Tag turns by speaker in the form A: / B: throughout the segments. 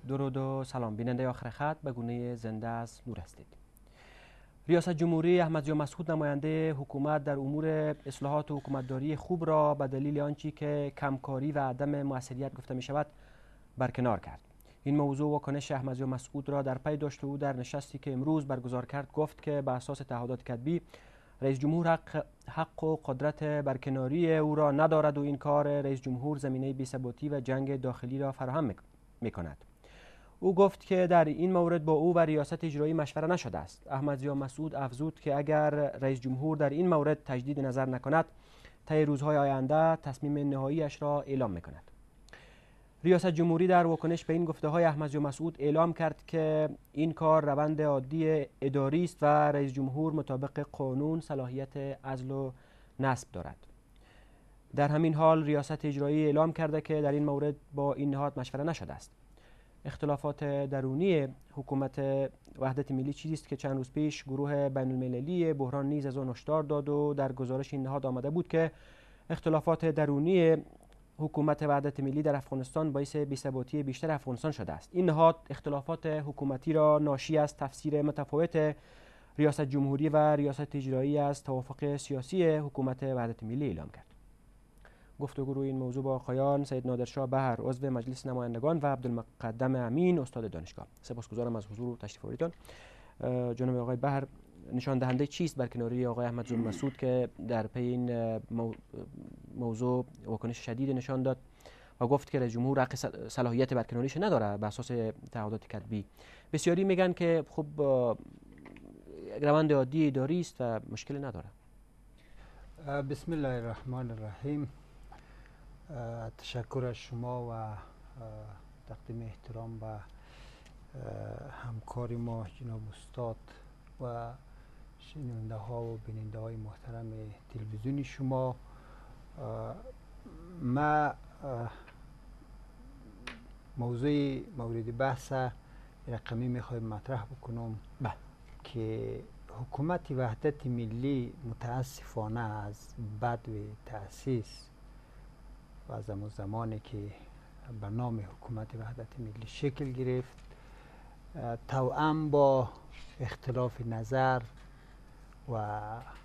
A: درود و سلام. بیننده آخر خط به گونه زنده از نور هستید. ریاست جمهوری احمدضیا مسعود نماینده حکومت در امور اصلاحات و حکومتداری خوب را به دلیل آنچه که کمکاری و عدم موثریت گفته می شود برکنار کرد. این موضوع واکنش احمدضیا مسعود را در پی داشت. او در نشستی که امروز برگزار کرد گفت که به اساس تعهدات کتبی رئیس جمهور حق و قدرت برکناری او را ندارد و این کار رئیس جمهور زمینه بی‌ثباتی و جنگ داخلی را فراهم می کند. او گفت که در این مورد با او و ریاست اجرایی مشوره نشده است. احمدضیا مسعود افزود که اگر رئیس جمهور در این مورد تجدید نظر نکند طی روزهای آینده تصمیم نهاییش را اعلام می کند. ریاست جمهوری در واکنش به این گفته های احمدضیا مسعود اعلام کرد که این کار روند عادی اداری است و رئیس جمهور مطابق قانون صلاحیت عزل و نصب دارد. در همین حال ریاست اجرایی اعلام کرده که در این مورد با این نهاد مشوره نشده است. اختلافات درونی حکومت وحدت ملی چیزی است که چند روز پیش گروه بین المللی بحران نیز از آن هشدار داد و در گزارش این نهاد آمده بود که اختلافات درونی حکومت وحدت ملی در افغانستان باعث بی‌ثباتی بیشتر افغانستان شده است. این نهاد اختلافات حکومتی را ناشی از تفسیر متفاوت ریاست جمهوری و ریاست اجرایی از توافق سیاسی حکومت وحدت ملی اعلام کرد. گفتگو روی این موضوع با آقایان سید نادرشاه بهر عضو مجلس نمایندگان و عبدالمقدم امین استاد دانشگاه. سپاسگزارم از حضور و تشریف آوریدتان. جناب آقای بهر، نشان دهنده چیست برکناری آقای احمدضیا مسعود که در پی این موضوع واکنش شدید نشان داد و گفت که رئیس جمهور حق صلاحیت برکناریش نداره به اساس تعهدات کتبی؟ بسیاری میگن که خب روند عادی اداری است و مشکلی نداره.
B: بسم الله الرحمن الرحیم. تشکر از شما و تقدیم احترام به همکار ما جناب استاد و شنونده ها و بیننده های محترم تلویزیونی شما. ما موضوع مورد بحث رقمی میخوایم مطرح بکنم که حکومت وحدت ملی متاسفانه از بدو تأسیس و از زمانی که به نام حکومت وحدت ملی شکل گرفت توأم با اختلاف نظر و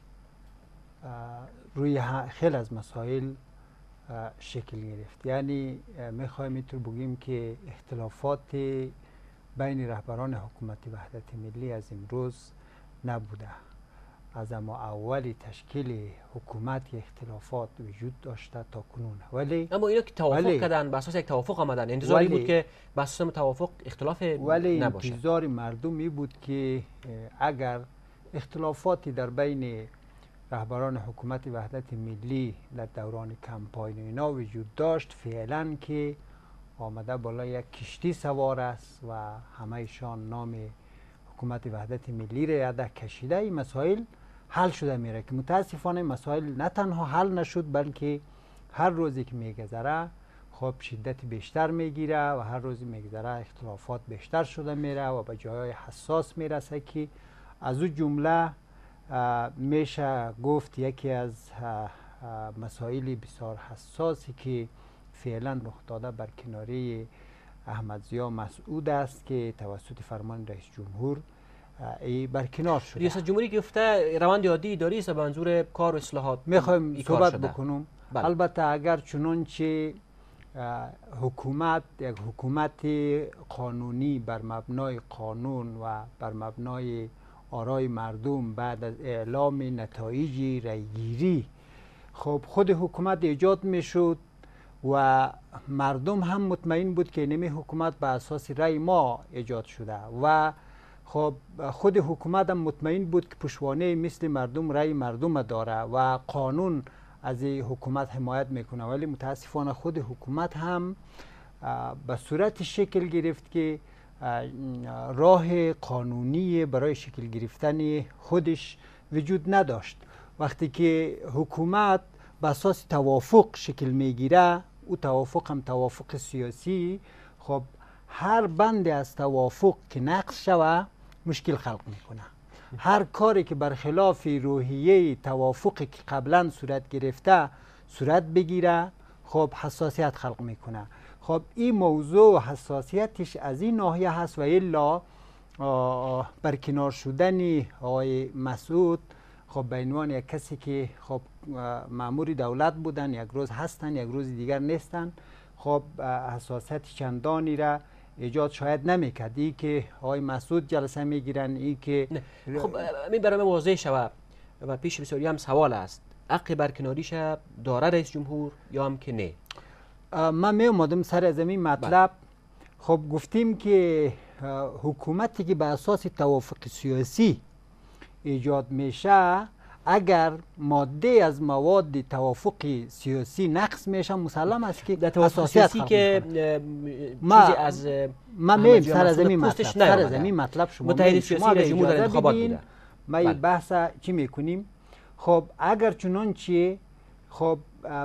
B: روی خیلی از مسائل شکل گرفت. یعنی میخوایم اینطور بگیم که اختلافات بین رهبران حکومت وحدت ملی از امروز نبوده. از اما اولی تشکیل حکومت اختلافات وجود داشته تا کنون، ولی
A: اما اینا که توافق کردن به اساس یک توافق آمدن، انتظاری بود که به اساس توافق اختلاف
B: ولی
A: نباشه.
B: انتظار مردمی بود که اگر اختلافاتی در بین رهبران حکومت وحدت ملی در دوران کمپاین اینا وجود داشت، فعلا که آمده بالا یک کشتی سوار است و همهشان نام حکومت وحدت ملی را یدک کشیده، این مسائل حل شده میره که متاسفانه مسائل نه تنها حل نشد بلکه هر روزی که میگذره خب شدت بیشتر میگیره و هر روزی میگذره اختلافات بیشتر شده میره و به جای حساس میرسه که از اون جمله میشه گفت یکی از مسائل بسیار حساسی که فعلا رخ داده برکناری احمدضیا مسعود است که توسط فرمان رئیس جمهور برکنار شده.
A: ریاست جمهوری گفته روند عادی اداری است و به منظور کار و اصلاحات
B: میخوایم صحبت بکنم. البته اگر چنانچه حکومت یک حکومت قانونی بر مبنای قانون و بر مبنای آرای مردم بعد از اعلام نتایج رایگیری خب خود حکومت ایجاد میشد و مردم هم مطمئن بود که نمی حکومت به اساس رای ما ایجاد شده و خب خود حکومت هم مطمئن بود که پشتوانه مثل مردم رای مردم داره و قانون از حکومت حمایت میکنه، ولی متاسفانه خود حکومت هم به صورت شکل گرفت که راه قانونی برای شکل گرفتن خودش وجود نداشت. وقتی که حکومت به اساس توافق شکل میگیره، او توافق هم توافق سیاسی، خب هر بند از توافق که نقض شوه مشکل خلق میکنه. هر کاری که برخلاف روحیه توافقی که قبلا صورت گرفته صورت بگیره خب حساسیت خلق میکنه خب این موضوع و حساسیتش از این ناحیه هست و الا برکنار شدن آقای مسعود خب به عنوان یک کسی که خب مأمور دولت بودن، یک روز هستن یک روز دیگر نیستن، خب حساسیت چندانی را ایجاد شاید نمیکرد. که آقای مسعود جلسه میگیرن این که
A: خب می برای من واضح شود و پیش بسیاری هم سوال است، حق برکناریش داره رئیس جمهور یا هم که نه؟
B: من می اومدم سر از این مطلب. خب گفتیم که حکومتی که به اساس توافق سیاسی ایجاد میشه، اگر ماده از مواد توافق سیاسی نقض میشه، مسلم است که
A: در توافق سیاسی که چیزی از
B: ما میم سر از این مطلب شما
A: متحد سیاسی رئیس جمهور در انتخابات بوده.
B: ما این بحث چی میکنیم؟ خب اگر چنانچه خب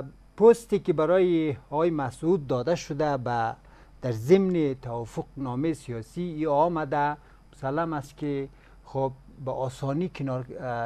B: پستی که برای آقای مسعود داده شده در ضمن توافق نامه سیاسی ای آمده، مسلم است که خب به آسانی کنار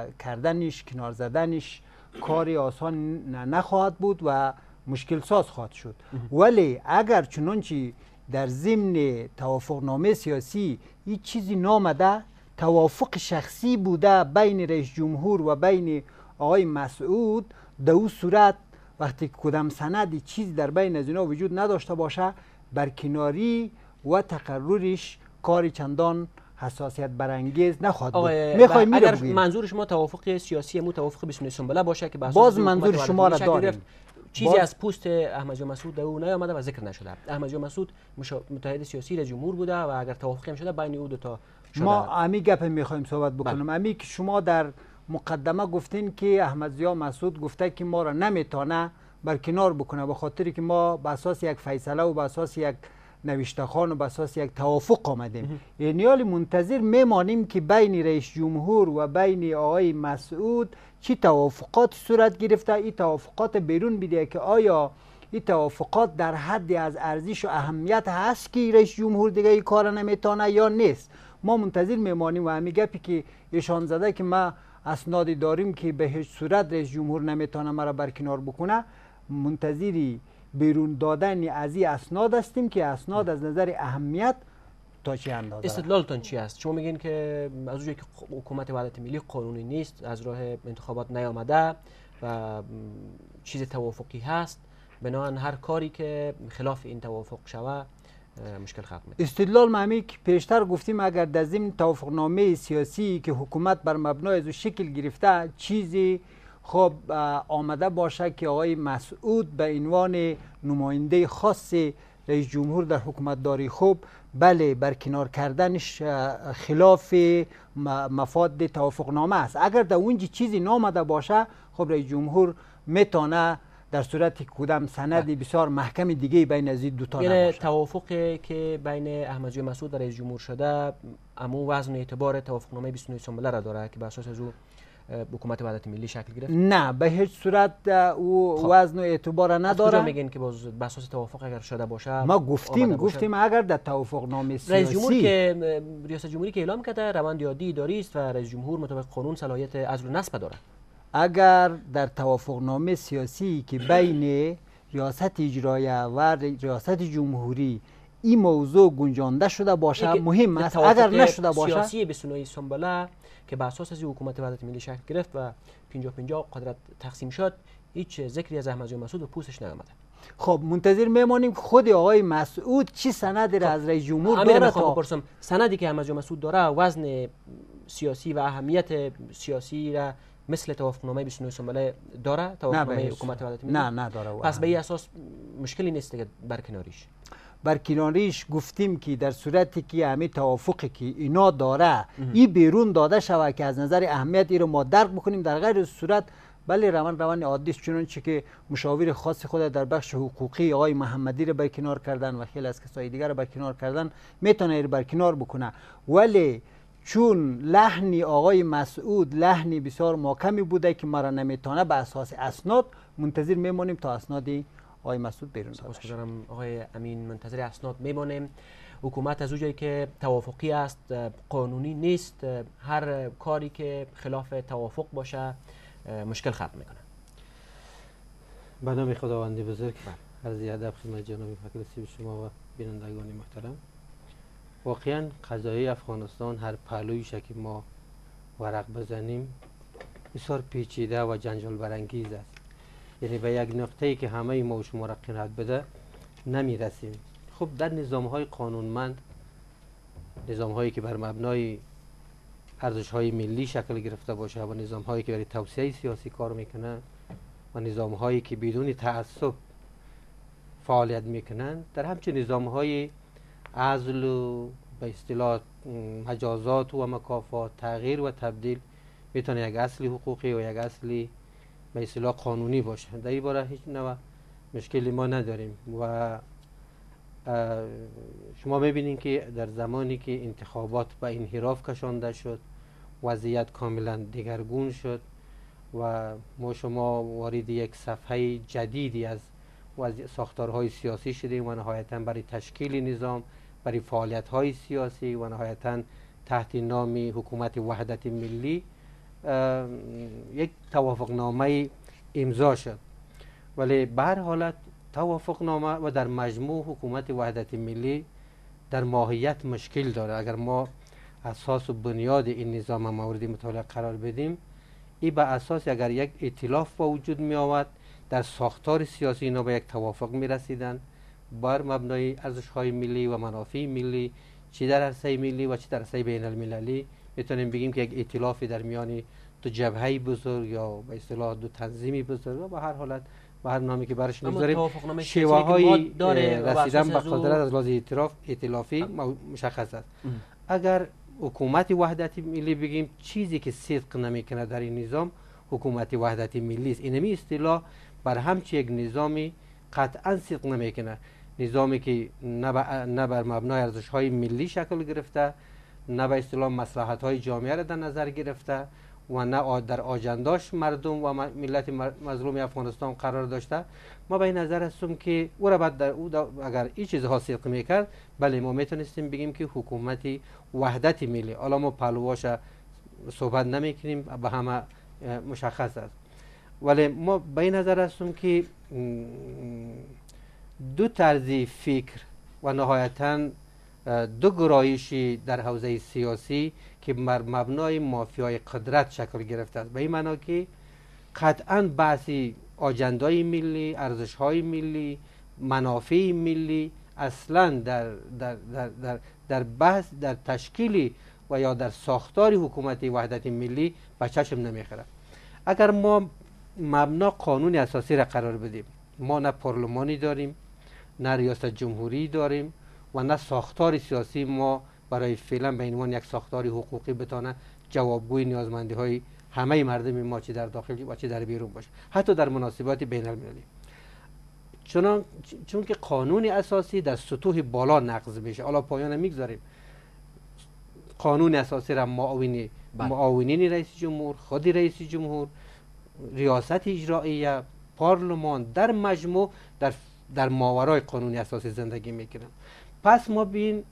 B: کردنش، کنار زدنش کاری آسان نخواهد بود و مشکل ساز خواهد شد. ولی اگر چنانچه در ضمن توافق نامه سیاسی این چیزی نامده، توافق شخصی بوده بین رئیس جمهور و بین آقای مسعود، در اون صورت وقتی کدام سندی چیز در بین از اینا وجود نداشته باشه، برکناری و تقررش کاری چندان حساسیت برانگیز نخواهد بود.
A: اگر منظور شما توافق سیاسی توافق 29 سنبله باشه که
B: باز منظور شما را داریم،
A: چیزی از پوست احمد جان مسعود در او نیامده و ذکر نشده. احمد جان مسعود متحد سیاسی رئیس جمهور بوده و اگر توافقی هم شده بین او دو تا شده.
B: ما امی گپ میخوایم صحبت بکنیم. امی که شما در مقدمه گفتین که احمد جان مسعود گفته که ما را نمیتونه برکنار بکنه به خاطری که ما به اساس یک فیصله و به اساس یک نوشته خوان و به اساس یک توافق آمدیم. یعنی حال منتظر میمانیم که بین رئیس جمهور و بین آقای مسعود چی توافقات صورت گرفته، این توافقات بیرون بیده که آیا این توافقات در حد از ارزش و اهمیت هست که رئیس جمهور دیگه این کار نمیتونه یا نیست. ما منتظر میمانیم و همین گپی که ایشان زده که ما اسنادی داریم که به هیچ صورت رئیس جمهور نمیتونه مرا برکنار بکنه، منتظری بیرون دادن از این اسناد هستیم که اسناد از نظر اهمیت تا چه اندازه.
A: استدلالتون چی است؟ شما میگین که از اونجایی که حکومت وحدت ملی قانونی نیست، از راه انتخابات نیامده و چیز توافقی هست، بنابراین هر کاری که خلاف این توافق شوه مشکل خلق میکنه.
B: استدلال معنی که پیشتر گفتیم اگر در ضمن توافقنامه سیاسی که حکومت بر مبنای از شکل گرفته چیزی خب آمده باشه که آقای مسعود به عنوان نماینده خاص رئیس جمهور در حکومت داری، خب بله برکنار کردنش خلاف مفاد توافقنامه است. اگر در اونجا چیزی نامده باشه خب رئیس جمهور میتونه در صورت کدام سندی بسیار محکم دیگه بین از این دو تا نباشه.
A: یعنی توافقی که بین احمد جان مسعود و رئیس جمهور شده امو وزن اعتبار توافقنامه 29 سنبله را داره که بر اساس از او حکومت وحدت ملی شکل گرفت؟
B: نه به هیچ صورت او وزن و اعتبار نداره.
A: کجا میگن که باز بر اساس توافق اگر شده باشه؟
B: ما گفتیم اگر در توافقنامه سیاسی
A: رئیس جمهور که ریاست جمهوری که اعلام کرده روند عادی اداری است و رئیس جمهور مطابق قانون صلاحیت عزل و نصب داره.
B: اگر در توافقنامه سیاسی که بین ریاست اجرایه و ریاست جمهوری این موضوع گنجانده شده باشه مهم است. اگر نشده باشه
A: سیاسی 29 سنبله که بر اساس از حکومت وحدت ملی شکل گرفت و 50-50 قدرت تقسیم شد، هیچ ذکری از احمد جان مسعود و پوستش نیامده.
B: خب منتظر میمانیم خود آقای مسعود چی سندی را از رئیس جمهور داره
A: تا بپرسم سندی که احمد جان مسعود داره وزن سیاسی و اهمیت سیاسی را مثل توافقنامه 29 سنبله داره؟ توافقنامه حکومت وحدت ملی؟
B: نه نداره.
A: پس به این اساس مشکلی نیست که
B: برکناریش گفتیم که در صورتی که همین توافقی که اینا داره این بیرون داده شود که از نظر اهمیت این رو ما درک بکنیم، در غیر صورت بله روان عادی است، چنانچه که مشاور خاص خود در بخش حقوقی آقای محمدی رو برکنار کردن و خیلی از کسای دیگر رو برکنار کردن، میتونه این برکنار بکنه. ولی چون لحنی آقای مسعود لحنی بسیار محکمی بوده که ما را نمیتونه به اساس اسناد، منتظر میمونیم تا اسنادی آقای مسعود بیرون داده شد.
A: آقای امین منتظر اسناد میمونیم. حکومت از اونجایی که توافقی است، قانونی نیست، هر کاری که خلاف توافق باشه مشکل خلق میکنه.
C: به نام خداوند بزرگ. عرض ادب خدمت جناب فکرسی شما و بینندگان محترم. واقعا قضیه افغانستان هر پهلویش که ما ورق بزنیم بسیار پیچیده و جنجال برانگیز است. یعنی به یک نقطه‌ای که همه ما و شما را قناعت بده نمیرسیم. خب در نظام‌های قانونمند، نظام‌هایی که بر مبنای ارزش‌های ملی شکل گرفته باشه و نظام‌هایی که برای توسعه سیاسی کار میکنن و نظام‌هایی که بدون تعصب فعالیت میکنن، در همچین نظام‌های عزل و به اصطلاح مجازات و مکافات، تغییر و تبدیل میتونه یک اصل حقوقی و یک اصلی به اصطلاح قانونی باشه. در این باره هیچ نوع مشکلی ما نداریم و شما میبینید که در زمانی که انتخابات به انحراف کشانده شد، وضعیت کاملا دگرگون شد و ما شما وارد یک صفحه جدیدی از ساختارهای سیاسی شدیم و نهایتا برای تشکیل نظام، برای فعالیت‌های سیاسی و نهایتا تحت نام حکومت وحدت ملی یک توافقنامه امضا شد. ولی به هر حالت توافقنامه و در مجموع حکومت وحدت ملی در ماهیت مشکل داره. اگر ما اساس و بنیاد این نظام مورد مطالعه قرار بدیم، این به اساس اگر یک ائتلاف با وجود می آمد، در ساختار سیاسی اینا به یک توافق می رسیدن بر مبنای ارزش‌های ملی و منافع ملی، چی در عرصه ملی و چی در عرصه بین المللی. میتونیم بگیم که یک ائتلافی در میان دو جبهه بزرگ یا به اصطلاح دو تنظیمی بزرگ و به هر حالت به هر نامی که برش نمیذاریم شیوه‌های رسیدن به قدرت از لحاظ ائتلافی مشخص است. اگر حکومت وحدت ملی بگیم، چیزی که صدق نمیکنه در این نظام حکومت وحدت ملی است. اینمی اصطلاح بر همچی یک نظامی قطعا صدق نمیکنه، نظامی که نه بر مبنای ارزش‌های ملی شکل گرفته، نه به اصطلاح مصلحت‌های جامعه را در نظر گرفته و نه در آجنداش مردم و ملت مظلوم افغانستان قرار داشته. ما به این نظر هستیم که او را بعد اگر این چیزها صدق میکرد، بله ما میتونستیم بگیم که حکومت وحدت ملی. حالا ما پهلوهاش صحبت نمیکنیم، به همه مشخص است. ولی ما به این نظر هستیم که دو طرز فکر و نهایتاً دو گرایشی در حوزه سیاسی که بر مبنای مافیای قدرت شکل گرفته است، به این معنا که قطعاً بحثی آجندای ملی، ارزش‌های ملی، منافع ملی اصلاً در بحث در تشکیل و یا در ساختار حکومت وحدت ملی به چشم نمیخوره. اگر ما مبنا قانون اساسی را قرار بدیم، ما نه پارلمانی داریم، نه ریاست جمهوری داریم و نه ساختار سیاسی ما برای فعلا به عنوان یک ساختار حقوقی بتونه جوابگوی نیازمندی های همه مردم ما چه در داخل و چه در بیرون باشه، حتی در مناسبات بین المللی. چون که قانون اساسی در سطوح بالا نقض میشه. حالا پایان میگذاریم قانون اساسی را معاونین رئیس جمهور، خود رئیس جمهور، ریاست اجراییه، پارلمان در مجموع در ماورای قانون اساسی زندگی میکنن. پس ما بین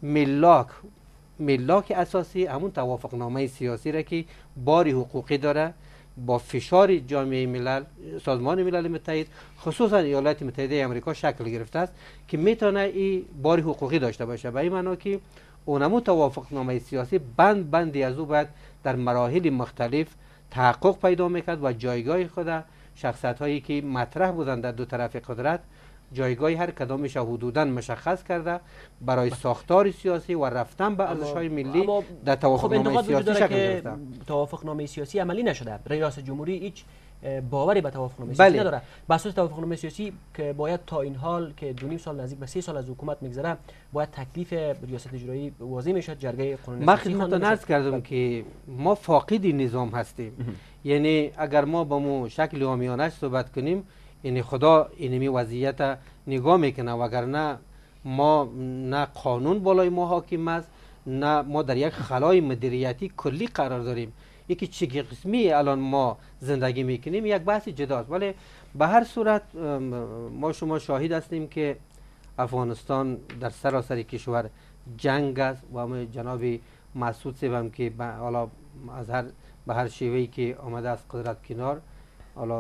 C: ملاک اساسی همون توافقنامه سیاسی را که باری حقوقی داره، با فشار جامعه ملل، سازمان ملل متحد، خصوصا ایالات متحده آمریکا شکل گرفته است که میتونه این باری حقوقی داشته باشه. به این معنا که اونمون توافقنامه سیاسی بندی از او باید در مراحل مختلف تحقق پیدا میکرد و جایگاه خود شخصیت هایی که مطرح بودند در دو طرف قدرت، جایگاه هر کدامش حدوداً مشخص کرده برای ساختار سیاسی و رفتن به ارزش‌های ملی در توافقنامه سیاسی شکل گرفته.
A: توافقنامه سیاسی عملی نشده. ریاست جمهوری هیچ باوری به توافقنامه سیاسی نداره. بر اساس توافقنامه سیاسی که باید تا این حال که 2.5 سال نزدیک به 3 سال از حکومت میگذره، باید تکلیف ریاست اجرایی واضح میشد، جرگه قانونی
C: من خدمتتون عرض کردم که ما فاقد نظام هستیم. یعنی اگر ما با مو شکل عامیانه صحبت کنیم، یعنی خدا اینمی وضعیت نگاه میکنه، وگرنه ما نه قانون بالای ما حاکم است، نه ما در یک خلای مدیریتی کلی قرار داریم. یکی چه قسمی الان ما زندگی میکنیم یک بحث جداست. ولی به هر صورت ما شما شاهد هستیم که افغانستان در سراسر کشور جنگ است و همه جناب مسعود صاحب که حالا از به هر شیوهی که آمده از قدرت کنار، حالا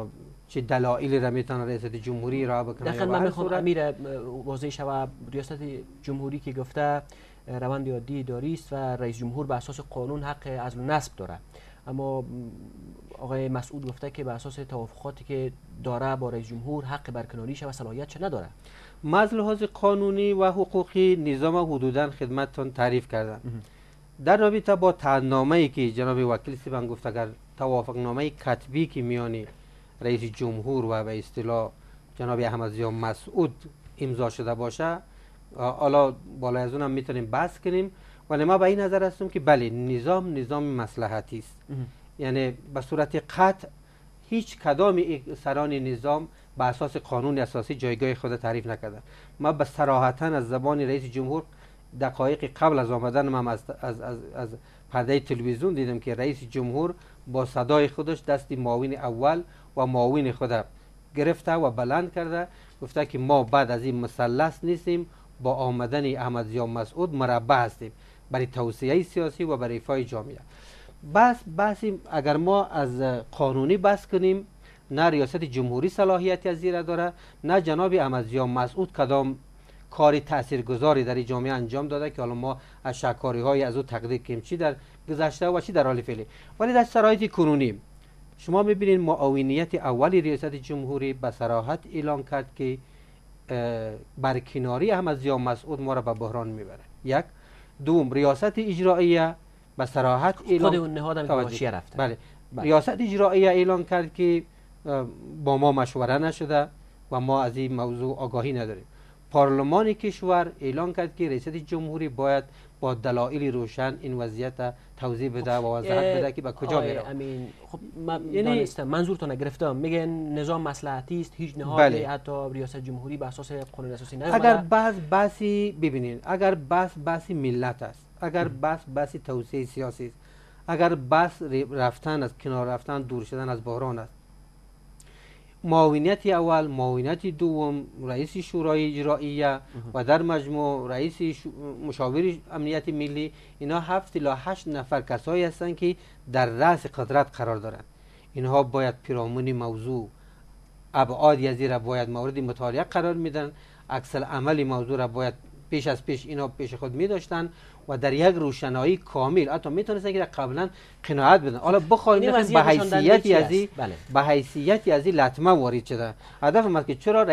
C: چه دلایلی را میتونه ریاست جمهوری را بکنه.
A: دقیقاً من میخوام امیر واضح شود ریاست جمهوری که گفته روند عادی اداری است و رئیس جمهور به اساس قانون حق عزل و نصب داره، اما آقای مسعود گفته که به اساس توافقاتی که داره با رئیس جمهور حق برکناریش و صلاحیتش نداره.
C: ما از لحاظ قانونی و حقوقی نظام حدوداً خدمتتون تعریف کردم. در رابطه با تعهدنامه‌ای که جناب وکیل سیبن گفت اگر توافقنامه کتبی که میانی رئیس جمهور و به اصطلاح جناب احمد ضیا مسعود امضا شده باشه، حالا بالای از اونم میتونیم بحث کنیم، ولی ما به این نظر هستم که بله نظام مصلحتی است. یعنی به صورت قطع هیچ کدام سران نظام به اساس قانون اساسی جایگاه خود تعریف نکردن. ما به صراحتاً از زبان رئیس جمهور دقایق قبل از آمدن من از پرده تلویزیون دیدم که رئیس جمهور با صدای خودش دست معاون اول و معاون خود گرفته و بلند کرده، گفته که ما بعد از این مثلث نیستیم، با آمدن احمد ضیا مسعود مربع هستیم برای توسعه سیاسی و برای رفاه جامعه. بس اگر ما از قانونی بحث کنیم، نه ریاست جمهوری صلاحیتی از زیر داره، نه جناب احمد ضیا مسعود کدام کاری تاثیرگذاری در جامعه انجام داده که حالا ما از شکاری های از او تقدیر کنیم چی در گذشته و چی در حال فعلی. ولی در شرایط کنونی شما میبینید معاونیت اولی ریاست جمهوری به صراحت اعلان کرد که برکناری احمد ضیا مسعود ما را به بحران میبره. یک. دوم ریاست اجراییه به صراحت اعلان
A: خود اون نهاد هم که رفته.
C: بله. ریاست اجراییه اعلان کرد که با ما مشوره نشده و ما از این موضوع آگاهی نداریم. پارلمان کشور اعلان کرد که رئیس جمهوری باید با دلایل روشن این وضعیت توضیح بده و وضاحت بده که به کجا میره.
A: امین خب یعنی منظورتون گرفتم، میگن نظام مصلحتی است، هیچ نهادی حتی ریاست جمهوری به اساس قانون اساسی نیامده.
C: اگر بحثی ببینید، اگر بحث ملت است، اگر بحث توسعه سیاسی است، اگر بحث رفتن از کنار رفتن دور شدن از بحران است، معاونیت اول، معاونیت دوم، رئیس شورای اجراییه و در مجموع رئیس مشاور امنیت ملی، اینا 7 الی 8 نفر کسایی هستند که در رأس قدرت قرار دارند. اینها باید پیرامون موضوع ابعادی از را باید مورد مطالعه قرار میدن، عکس العمل موضوع را باید پیش از پیش اینا پیش خود می داشتن و در یک روشنایی کامل حتی میتونستن که قبلا قناعت بدن. حالا بخوایم به حیثیتی از این لطمه وارد شده. هدف ما که چرا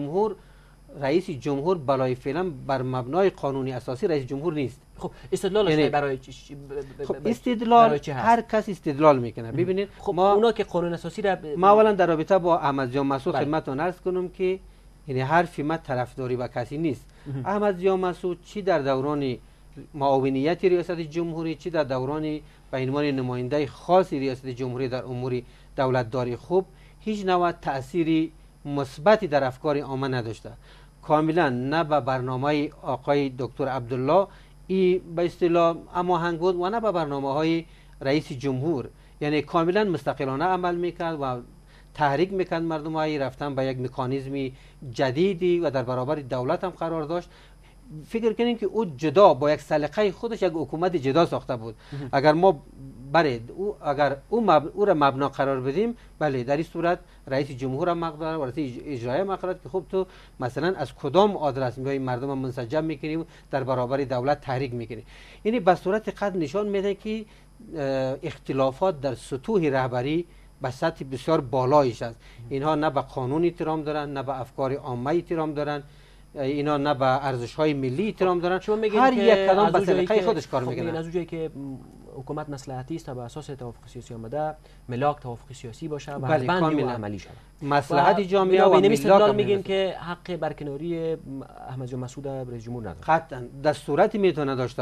C: رئیس جمهور بالای فعلا بر مبنای قانونی اساسی رئیس جمهور نیست.
A: خب استدلالش یعنی برای
C: استدلال هر کس استدلال میکنه. ببینید
A: خب ما اونا که قانون اساسی را
C: ما اولا در رابطه با احمد ضیا مسعود خدمتتون عرض کنم که یعنی حرف ما طرفداری با کسی نیست. احمد ضیا مسعود چی در دوران معاونیت ریاست جمهوری، چی در دوران به عنوان نماینده خاص ریاست جمهوری در امور دولتداری خوب، هیچ نوع تأثیری مثبتی در افکار عامه نداشته. کاملا نه به برنامه آقای دکتر عبدالله ای به اصطلاح هماهنگ بود و نه به برنامه‌های رئیس جمهور. یعنی کاملا مستقلانه عمل میکرد و تحریک میکرد مردم های رفتن به یک مکانیزمی جدیدی و در برابر دولت هم قرار داشت. فکر کنین که او جدا با یک سلیقه خودش یک حکومت جدا ساخته بود. اگر ما اگر او را مبنا قرار بدیم، بله در این صورت رئیس جمهور هم حق داره و رئیس اجرایی هم حق داره که خب تو مثلا از کدام آدرس میای مردم منسجم میکنی و در برابر دولت تحریک میکنی. یعنی به صورت قد نشان میده که اختلافات در سطوح رهبری به سطح بسیار بالایش است. اینها نه به قانون احترام دارن، نه به افکار عامه احترام دارن، اینا نه به ارزش‌های ملی احترام دارن. هر یک کدام به سلیقه خودش کار میکنن.
A: از اونجایی که حکومت مصلحتی است و به اساس توافق سیاسی آمده، ملاک توافق سیاسی باشه و
C: بله
A: بند عملی شود.
C: مصلحت جامعه و
A: ملاک میگیم که حق برکناری احمد ضیا مسعود رئیس جمهور نداره.
C: قطعا در صورتی میتونه داشته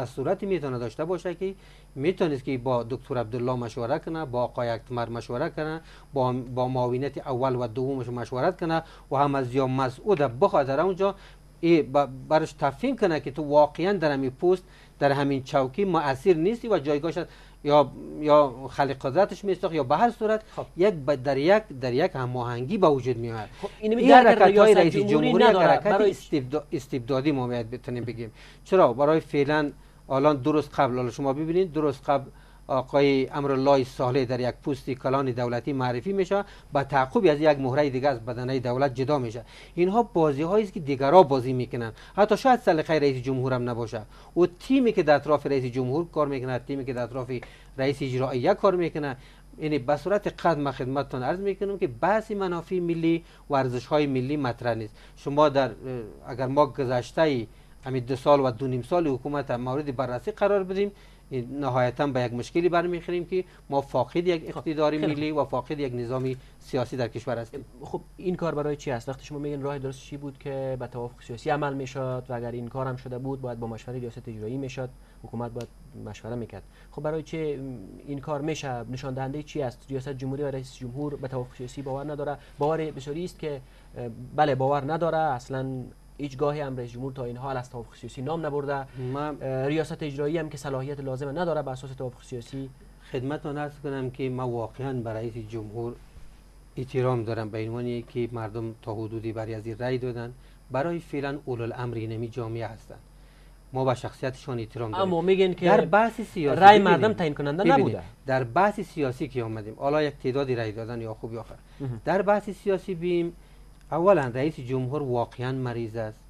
C: باشه، که میتونست که با دکتر عبدالله مشوره کنه، با آقای اکتمر مشوره کنه، با معاونیت اول و دومش مشورت کنه و احمد ضیا مسعود بخاطر اونجا برش تفهیم کنه که تو واقعا در همین پست در همین چوکی مؤثر نیستی و جایگاهش یا خلق قدرتش میستاخت یا به هر صورت در یک هماهنگی به وجود میاد. این حرکت‌های رئیس جمهوری حرکت استبدادی ما بتونیم بگیم. چرا؟ برای فعلا الان درست قبل شما ببینید درست قبل آقای امرالله صالح در یک پست کلان دولتی معرفی میشه، با تعقب از یک مهره دیگه از بدنه دولت جدا میشه. اینها بازی هایی است که دیگرها بازی میکنن، حتی شاید سلیقه رئیس جمهور هم نباشه. و تیمی که در اطراف رئیس جمهور کار میکنه، تیمی که در اطراف رئیس اجرایی کار میکنه، یعنی به صورت قدم خدمتتون عرض میکنم که بحث منافع ملی و ارزش های ملی مطرح نیست. شما در اگر ما گذشته همین 2 سال و 2.5 سال حکومت مورد بررسی قرار بدیم، نهایتا به یک مشکلی برمیخوریم که ما فاقد یک اقتدار ملی و فاقد یک نظام سیاسی در کشور هستیم.
A: خب این کار برای چی است؟ وقتی شما میگین راه درست چی بود که به توافق سیاسی عمل میشد و اگر این کار هم شده بود باید با مشوره ریاست اجرایی میشد، حکومت باید مشوره میکرد. خب برای چه این کار میشه؟ نشان دهنده چی است؟ ریاست جمهوری و رئیس جمهور به توافق سیاسی باور نداره. باور بسیاری است که بله باور نداره، اصلا هیچ گاهی هم رئیس جمهور تا این حال از توافق سیاسی نام نبرده. ریاست اجرایی هم که صلاحیت لازم نداره بر اساس توافق سیاسی.
C: خدمتتون عرض کنم که ما واقعا برای رئیس جمهور احترام دارم، به عنوانی که مردم تا حدودی برای از رأی دادن، برای فعلا اولوالامر نمی جامعه هستند. ما با شخصیتشان احترام داریم.
A: اما میگن که
C: در بحث سیاسی
A: رأی مردم تعیین کننده نبوده.
C: در بحث سیاسی که آمدیم، حالا یک تعدادی رأی دادن یا خوب یا خیر، در بحث سیاسی بیم، اولا رئیس جمهور واقعا مریض است،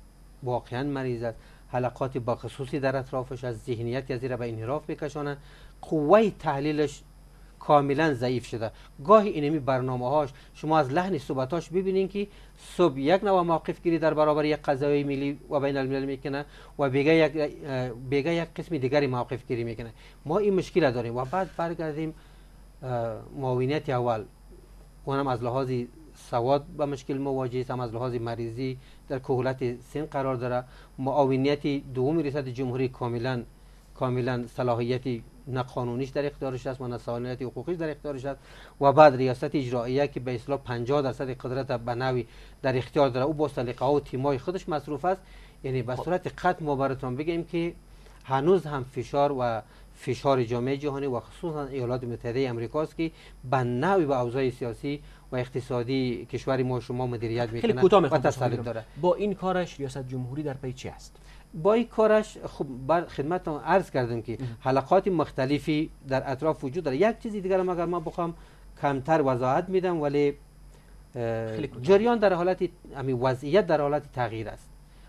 C: حلقات با خصوصی در اطرافش از ذهنیت از زیر به انحراف میکشانند، قوه تحلیلش کاملا ضعیف شده. گاهی اینمی برنامه‌هاش شما از لحن صحبتاش ببینین که صبح یک نوع موقف گیری در برابر یک قضیه ملی و بین الملل میکنه و بیگه یک قسم دیگری موقف گیری میکنه. ما این مشکل داریم و بعد برگردیم معاونیت اول، اونم از لحاظ سواد با مشکل مواجه است، هم از لحاظ مریضی در کهولت سن قرار داره. معاونیت دوم ریاست جمهوری کاملا صلاحیتی نه قانونیش در اختیارش است و نه صلاحیت حقوقیش در اختیارش است. و بعد ریاست اجراییه که به اصطلاح 50% قدرت بنوی در اختیار داره، او با سلیقه ها و تیمای خودش مصروف است. یعنی به صورت قطع ما براتون بگیم که هنوز هم فشار جامعه جهانی و خصوصا ایالات متحده آمریکا است که به نوعی به اوضاع سیاسی و اقتصادی کشور ما شما مدیریت میکنه و تسلط داره.
A: با این کارش ریاست جمهوری در پی چی است؟
C: با این کارش خب خدمتتون عرض کردم که حلقات مختلفی در اطراف وجود داره. یک چیزی دیگر اگر ما بخوام کمتر وضاحت میدم، ولی جریان در حالت وضعیت در حالت تغییر است.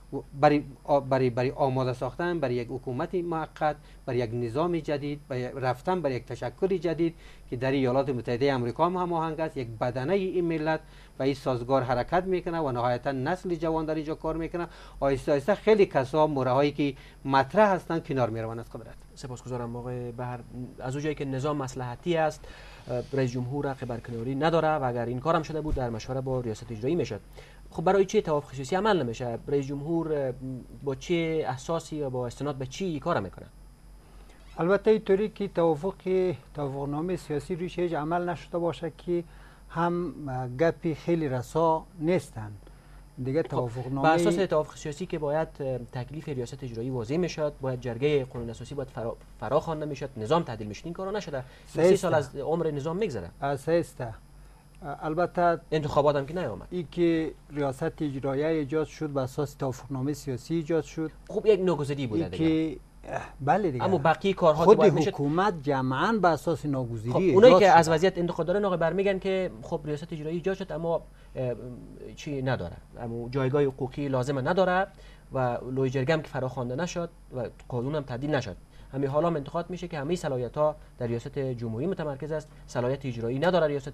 C: برای آماده ساختن برای یک حکومت موقت، برای یک نظام جدید، رفتن برای یک تشکل جدید که در ایالات متحده آمریکا هم هماهنگ است، یک بدنه این ملت و این سازگار حرکت میکنه و نهایتا نسل جوان در اینجا کار میکنه. آهسته آهسته خیلی کسا مورهایی که مطرح هستن کنار میروند از قدرت.
A: سپاسگزارم آقای بهر. از اونجایی که نظام مصلحتی است، رئیس جمهور حق برکناری نداره و اگر این کارم شده بود در مشوره با ریاست اجرایی میشد. خب برای چی توافق سیاسی عمل نمیشه؟ رئیس جمهور با چه اساسی یا با استناد به چی کار میکنه؟
B: البته اینطوری که توافقنامه سیاسی روش هیچ عمل نشده باشه که هم گپی خیلی رسا نیستن دیگه. توافقنامه
A: بر اساس توافق سیاسی که باید تکلیف ریاست اجرایی واضح میشد، باید جرگه قانون اساسی باید فرا خوانده میشد، نظام تعدیل میشد. این کارا نشده. 30 سال از عمر نظام میگذره.
B: اساسا البته
A: انتخابات هم که نیامد.
B: این که ریاست اجرایی ایجاد شد بر اساس توافقنامه سیاسی ایجاد شد.
A: خب یک ناگزیری بوده دیگه.
B: بله دیگه.
A: اما بقیه کارها
B: خود حکومت جمعاً بر اساس ناگزیری
A: خب اونایی که از وضعیت انتقاد دارن آقای بر میگن که خب ریاست اجرایی ایجاد شد اما چی نداره، اما جایگاه حقوقی لازم نداره و لوی جرگه هم که فراخوانده نشد و قانون هم تعدیل نشد. همین حالا انتقاد میشه که همه صلاحیت‌ها در ریاست جمهوری متمرکز است، صلاحیت اجرایی نداره، ریاست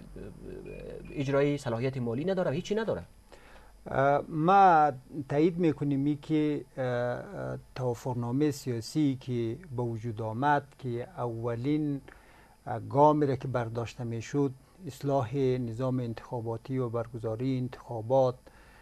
A: اجرایی صلاحیت مالی نداره، هیچی نداره.
B: ما تایید میکنیم که توافقنامه سیاسی که به وجود آمد که اولین گامی را که برداشته میشد اصلاح نظام انتخاباتی و برگزاری انتخابات،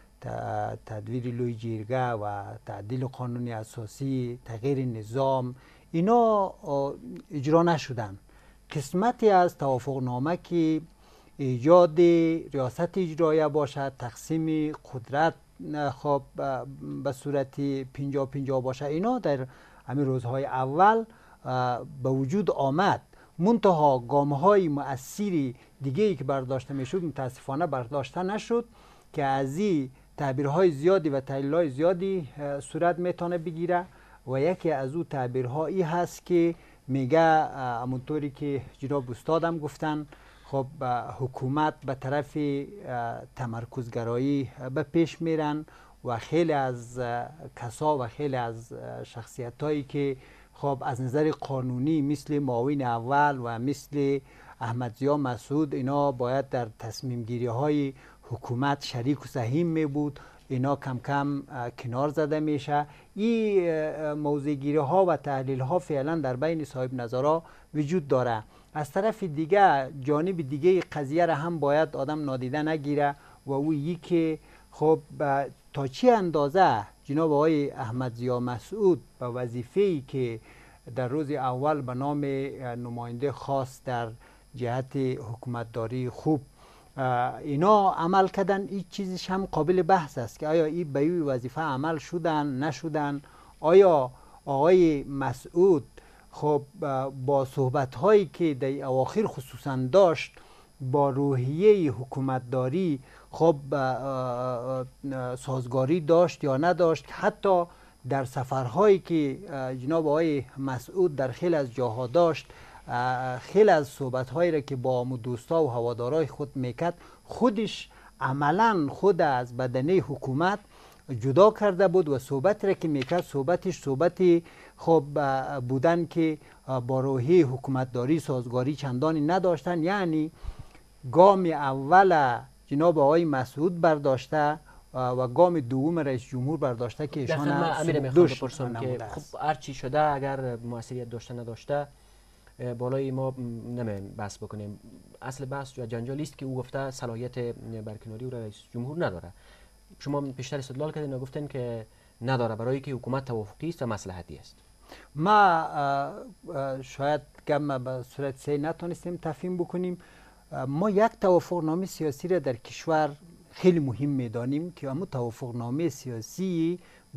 B: تدویر لوی جرگه و تعدیل قانون اساسی، تغییر نظام، اینا اجرا نشدن. قسمتی از توافقنامه که ایجاد ریاست اجرایی باشد، تقسیم قدرت خب به صورت 50-50 باشه، اینا در همین روزهای اول به وجود آمد. منتها گام‌های مؤثری دیگه‌ای که برداشته میشد متاسفانه برداشته نشد که از این تعبیرهای زیادی و تحلیل‌های زیادی صورت میتونه بگیره و یکی از او تعبیرهایی هست که میگه همونطوری که جناب استادم گفتن خب حکومت به طرف تمرکزگرایی به پیش میرن و خیلی از کسا و خیلی از شخصیت هایی که خب از نظر قانونی مثل معاون اول و مثل احمد ضیا مسعود اینا باید در تصمیم گیری های حکومت شریک و سهیم می بود، اینا کم کم کنار زده میشه. این موضع گیری ها و تحلیل ها فعلا در بین صاحب نظرها وجود داره. از طرف دیگه جانب دیگه قضیه را هم باید آدم نادیده نگیره و او که خب تا چه اندازه جناب آقای احمد ضیا مسعود به وظیفه‌ای که در روز اول به نام نماینده خاص در جهت حکومتداری خوب اینا عمل کردن، این چیزش هم قابل بحث است که آیا این به این وظیفه عمل شدن نشدن. آیا آقای مسعود خب با صحبت هایی که در اواخر خصوصا داشت با روحیه حکومتداری خب سازگاری داشت یا نداشت؟ حتی در سفرهایی که جناب آقای مسعود در خیلی از جاها داشت، خیلی از صحبتهایی را که با دوستا و هوادارای خود میکرد، خودش عملا خود از بدنه حکومت جدا کرده بود و صحبت را که میکرد صحبتی خب بودن که با روحیه حکومتداری سازگاری چندانی نداشتن. یعنی گام اول جناب آقای مسعود برداشته و گام دوم رئیس جمهور برداشته که ایشان
A: امیر میخوام بپرسم که خب هر چی شده اگر موثریت داشته نداشته بالای ما نمیم بحث بکنیم. اصل بحث و جنجالی است که او گفته صلاحیت برکناری او رئیس جمهور نداره. شما بیشتر استدلال کردین و گفتین که نداره برای که حکومت توافقی است و مصلحتی است.
B: ما شاید گم به صورت سعی نتونستیم تفهیم بکنیم. ما یک توافقنامه سیاسی را در کشور خیلی مهم میدانیم که همون توافقنامه سیاسی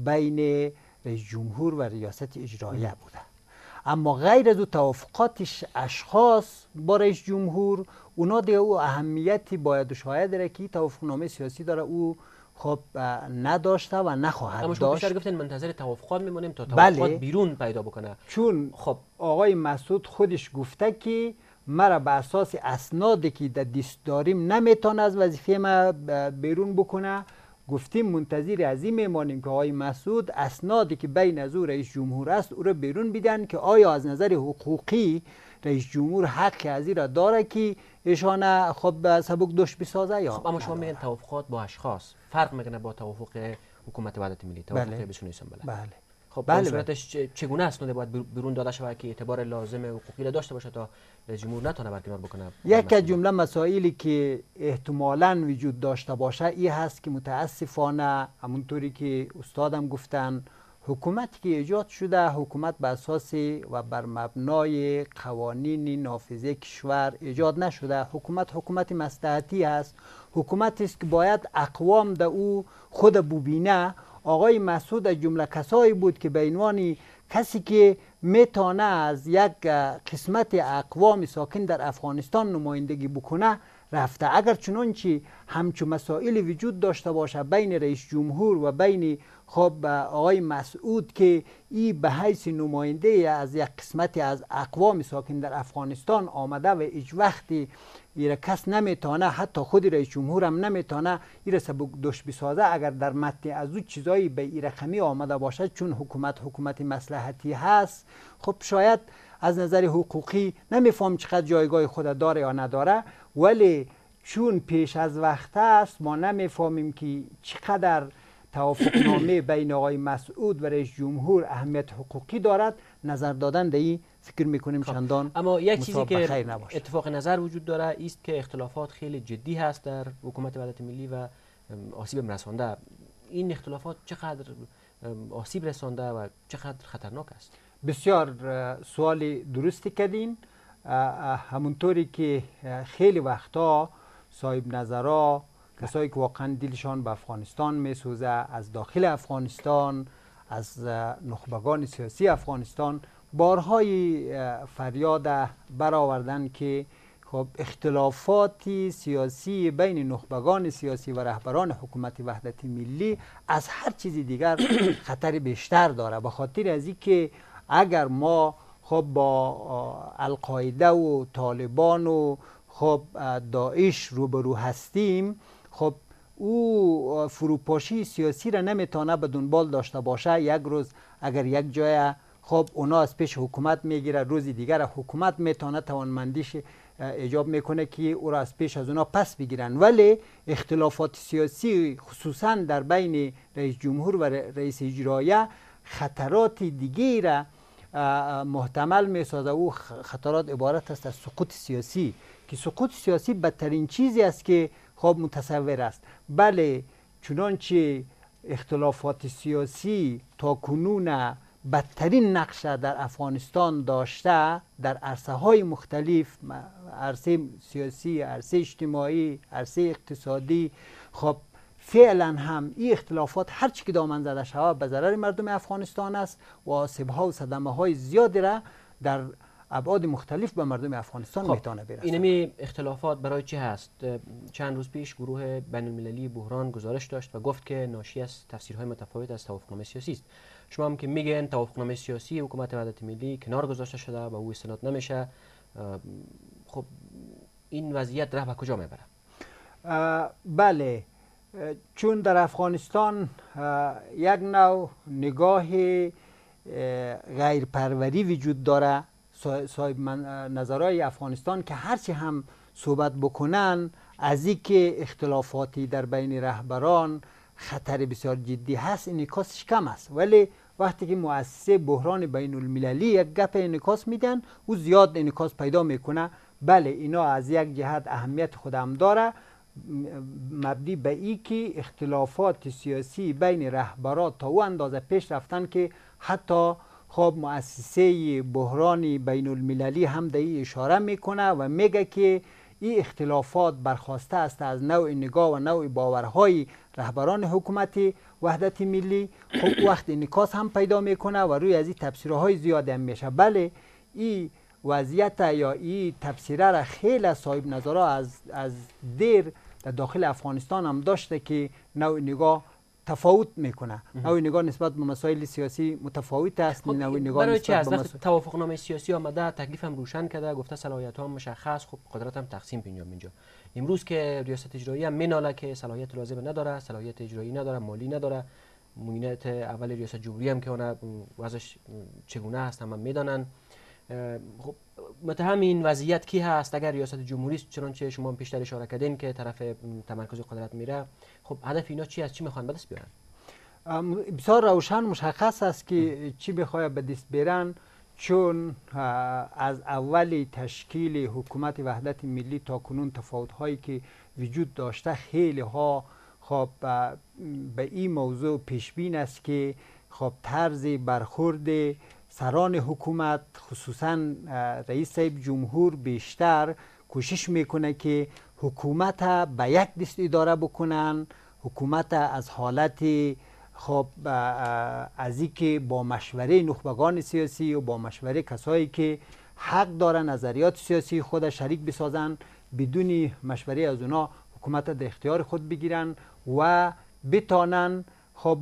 B: بین رئیس جمهور و ریاست اجراییه بوده. اما غیر از توافقاتش اشخاص با رئیس جمهور اونا دیگه او اهمیتی باید و شاید داره که توافقنامه سیاسی داره او خب نداشته و نخواهد داشت.
A: اما شما بیشتر گفتین منتظر توافقات میمونیم تا توافقات بیرون پیدا بکنه.
B: چون خب آقای مسعود خودش گفته که مرا به اساس اسنادی که در دست داریم نمیتونه از وظیفه ما بیرون بکنه. گفتیم منتظر از این میمانیم که آقای مسعود اسنادی که بین از او رئیس جمهور است او را بیرون بیدن که آیا از نظر حقوقی رئیس جمهور حق از این را داره که ایشان خب سبک دوش بسازه یا
A: خب. اما شما میگن توافقات با اشخاص فرق میکنه با توافق حکومت وحدت ملی، توافق 29
B: بله.
A: خب در صورتش چگونه اسناد باید بیرون داده شود که اعتبار لازم حقوقی را داشته باشه تا رئیس جمهور نتونه برکنار بکنه؟
B: یک از جمله مسائلی که احتمالاً وجود داشته باشه این هست که متاسفانه همونطوری که استادم گفتن حکومتی که ایجاد شده حکومت به اساس و بر مبنای قوانین نافذه کشور ایجاد نشده. حکومت مصلحتی است، حکومتی است که باید اقوام در او خود ببینه. آقای مسعود از جمله کسایی بود که به عنوان کسی که میتونه از یک قسمت اقوام ساکن در افغانستان نمایندگی بکنه رفته. اگر چنانچه همچون مسائل وجود داشته باشه بین رئیس جمهور و بین خب آقای مسعود که این به حیث نماینده از یک قسمت از اقوام ساکن در افغانستان آمده و هیچ وقتی ایره کس نمیتونه، حتی خود رئیس جمهور هم نمیتونه ایره سبک دوش بسازه اگر در متن از او چیزایی به این رقمی آمده باشه. چون حکومت مصلحتی هست خب شاید از نظر حقوقی نمیفهم چقدر جایگاه خود داره یا نداره، ولی چون پیش از وقت است ما نمیفهمیم که چقدر توافقنامه بین آقای مسعود و رئیس جمهور اهمیت حقوقی دارد. نظر دادن در این فکر میکنیم چندان
A: اما یک چیزی که
B: نباشه.
A: اتفاق نظر وجود داره است که اختلافات خیلی جدی هست در حکومت وحدت ملی و آسیب رسانده. این اختلافات چقدر آسیب رسانده و چقدر خطرناک است؟
B: بسیار سوال درستی کردین. همونطوری که خیلی وقتا صاحب نظرها کسایی که واقعا دلشان به افغانستان میسوزه، از داخل افغانستان، از نخبگان سیاسی افغانستان بارهای فریاد برآوردن که خب اختلافات سیاسی بین نخبگان سیاسی و رهبران حکومت وحدت ملی از هر چیزی دیگر خطر بیشتر داره. به خاطر از اینکه اگر ما خب با القاعده و طالبان و خب داعش روبرو هستیم، خب او فروپاشی سیاسی را نمیتونه به دنبال داشته باشه. یک روز اگر یک جای خب اونا از پیش حکومت میگیره، روزی دیگر حکومت میتونه توانمندیش ایجاب میکنه که او را از پیش از اونا پس بگیرن. ولی اختلافات سیاسی خصوصا در بین رئیس جمهور و رئیس اجرایه خطرات دیگه را محتمل میسازه. او خطرات عبارت است از سقوط سیاسی، که سقوط سیاسی بدترین چیزی است که خب متصور است. بله چنانچه اختلافات سیاسی تا کنون بدترین نقش در افغانستان داشته در عرصه های مختلف، عرصه سیاسی، عرصه اجتماعی، عرصه اقتصادی، خب فعلا هم این اختلافات هر چی که دامن زده شود به ضرر مردم افغانستان است و آسیب‌ها و صدمه‌های زیادی را در ابعاد مختلف به مردم افغانستان میتونه برسه.
A: اینمی اختلافات برای چی هست؟ چند روز پیش گروه بین المللی بحران گزارش داشت و گفت که ناشی از تفسیرهای متفاوت از توافقنامه سیاسی است. شما هم که میگن توافقنامه سیاسی حکومت وحدت ملی کنار گذاشته شده و او استناد نمیشه، خب این وضعیت راه به کجا میبره؟
B: بله، چون در افغانستان یک نوع نگاه غیرپروری وجود داره. صاحب نظرهای افغانستان که هرچی هم صحبت بکنن از این که اختلافاتی در بین رهبران خطر بسیار جدی هست، انعکاسش کم است. ولی وقتی که مؤسسه بحران بین المللی یک گپ انعکاس میدن، او زیاد انعکاس پیدا میکنه. بله اینا از یک جهت اهمیت خودم داره، مبنی به ای که اختلافات سیاسی بین رهبران تا او اندازه پیش رفتن که حتی خب مؤسسه بحران بین المللی هم در این اشاره میکنه و میگه که این اختلافات برخواسته است از نوع نگاه و نوع باورهای رهبران حکومت وحدت ملی. خب وقت انعکاس هم پیدا میکنه و روی از این تفسیرهای زیاد هم میشه. بله این وضعیت یا این تفسیره را خیلی صاحب نظرها از دیر در داخل افغانستان هم داشته که نوع نگاه تفاوت میکنه. نوع نگاه نسبت به مسائل سیاسی متفاوت است. نوع نگاه
A: برای چی از
B: به
A: وقت توافقنامه سیاسی آمده تکلیف هم روشن کرده، گفته صلاحیت ها مشخص، خب قدرت هم تقسیم اینجا. امروز که ریاست اجرایی هم میناله که صلاحیت لازم نداره، صلاحیت اجرایی نداره، مالی نداره. معینات اول ریاست جمهوری هم که اون وضعش چگونه هست هم میدانن. خب متهم این وضعیت کی هست؟ اگر ریاست جمهوری چنانچه شما هم پیشتر اشاره کردین که طرف تمرکز قدرت میره، خب هدف اینا چی است؟ چی میخوان به دست بیارن؟
B: بسیار روشن مشخص است که چی بخواد به دست بیارن، چون از اول تشکیل حکومت وحدت ملی تا کنون تفاوت‌هایی که وجود داشته خیلی ها خب به این موضوع پیش بین است که خب طرز برخورد سران حکومت خصوصا رئیس صاحب جمهور بیشتر کوشش میکنه که حکومت به یک دست اداره بکنن، حکومت از حالت خب از این که با مشوره نخبگان سیاسی و با مشوره کسایی که حق دارن نظریات سیاسی خود شریک بسازن، بدون مشوره از اونا حکومت در اختیار خود بگیرن و بتانن خب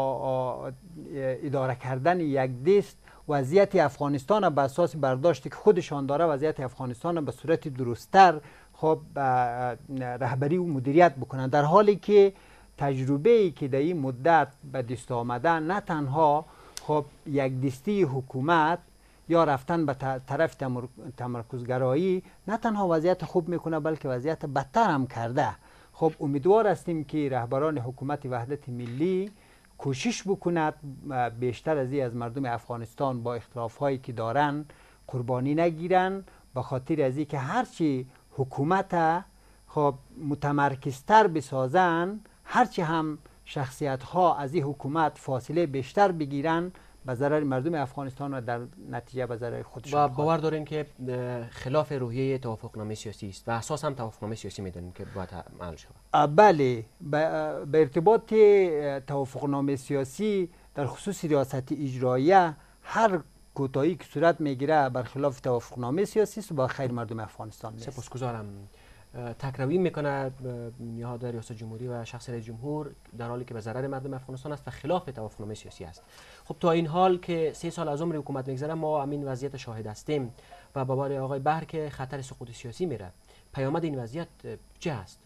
B: با اداره کردن یک دست وضعیت افغانستان به اساس برداشتی که خودشان داره وضعیت افغانستان به صورت درست‌تر خب رهبری و مدیریت بکنن. در حالی که تجربه‌ای که در این مدت به دست آمده نه تنها خب یک دستی حکومت یا رفتن به طرف تمرکزگرایی نه تنها وضعیت خوب میکنه بلکه وضعیت بدتر هم کرده. خب امیدوار هستیم که رهبران حکومت وحدت ملی کوشش بکند بیشتر از این از مردم افغانستان با اختلاف‌هایی که دارن قربانی نگیرن، به خاطر از این که هرچی حکومت خب متمرکزتر بسازن، هرچی هم شخصیت‌ها از این حکومت فاصله بیشتر بگیرن، به ضرر مردم افغانستان و در نتیجه به ضرر خودشون.
A: و باور داریم که خلاف روحیه توافقنامه سیاسی است و اساس هم توافقنامه سیاسی میدونیم که باید عمل شود.
B: بله، به ارتباط توافقنامه سیاسی در خصوص ریاست اجراییه هر کوتاهی که صورت میگیره برخلاف توافقنامه سیاسی است و با خیر مردم افغانستان نیست.
A: سپاسگزارم. تکروی میکنه نهاد ریاست جمهوری و شخص رئیس جمهور، در حالی که به ضرر مردم افغانستان است و خلاف توافقنامه سیاسی است. خب تا این حال که 3 سال از عمر حکومت میگذره ما همین وضعیت شاهد هستیم و با بار آقای بحر که خطر سقوط سیاسی میره. پیامد این وضعیت چه است؟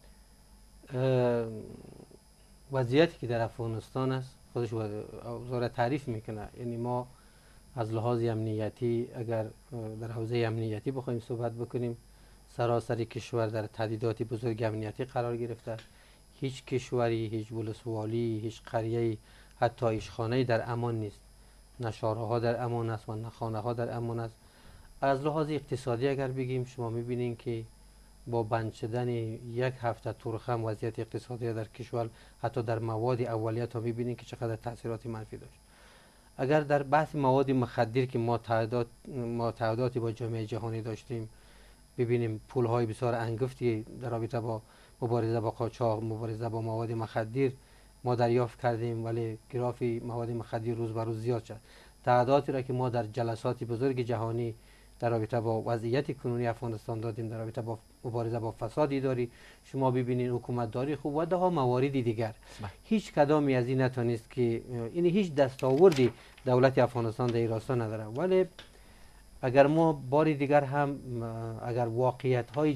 C: وضعیتی که در افغانستان است خودش وزارت تعریف میکنه. یعنی ما از لحاظ امنیتی اگر در حوزه امنیتی بخوایم صحبت بکنیم، سراسر کشور در تهدیدات بزرگ امنیتی قرار گرفته. هیچ کشوری، هیچ ولسوالی، هیچ قریه‌ای، حتی ایشخانه‌ای در امان نیست. نه شهرها در امان است و نه خانه‌ها در امان است. از لحاظ اقتصادی اگر بگیم، شما می‌بینید که با بند شدن 1 هفته تورخم وضعیت اقتصادی در کشور حتی در مواد اولیه تا می‌بینید که چقدر تاثیرات منفی داشت. اگر در بحث مواد مخدر که ما تعهداتی با جامعه جهانی داشتیم، ببینیم پول‌های بسیار انگفتی در رابطه با مبارزه با قاچاق، مبارزه با مواد مخدر ما دریافت کردیم، ولی گراف مواد مخدر روز به روز زیاد شد. تعهداتی را که ما در جلسات بزرگ جهانی در رابطه با وضعیت کنونی افغانستان دادیم، در رابطه با مبارزه با فساد اداری، شما ببینید حکومتداری خوب و ده مواردی دیگر، هیچ کدامی از این نتونست که این هیچ دستاوردی دولت افغانستان در این راستا نداره. ولی اگر ما بار دیگر هم اگر واقعیت‌های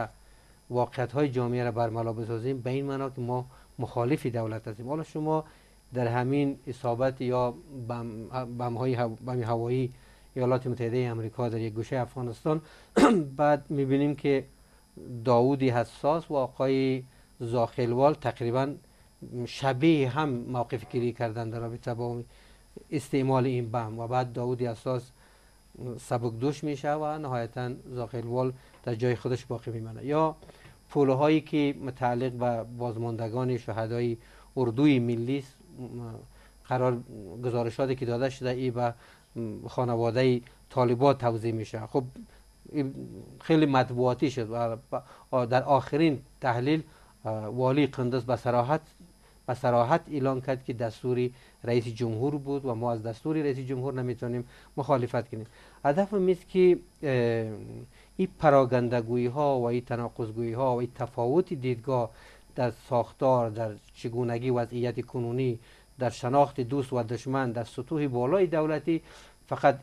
C: جامعه را برملا بسازیم، به این معنا که ما مخالف دولت هستیم. حالا شما در همین اصابت یا بم‌های هوایی ایالات متحده آمریکا در یک گوشه افغانستان بعد می‌بینیم که داوود حساس و آقای زاخلوال تقریبا شبیه هم موقف گیری کردن در رابطه با استعمال این بم و بعد داوود حساس سبکدوش میشه و نهایتا زاخلوال در جای خودش باقی میمانه. یا پولهایی که متعلق به بازماندگان شهدای اردوی ملی قرار گزارشاتی که داده شده ای به خانواده طالبان توزیع میشه. خب خیلی مطبوعاتی شد و در آخرین تحلیل والی قندز به صراحت اعلان کرد که دستوری رئیس جمهور بود و ما از دستوری رئیس جمهور نمیتونیم مخالفت کنیم. هدف است که این پراگندگویی ها و این تناقضگویی ها و این تفاوت دیدگاه در ساختار، در چگونگی وضعیت کنونی، در شناخت دوست و دشمن در سطوح بالای دولتی، فقط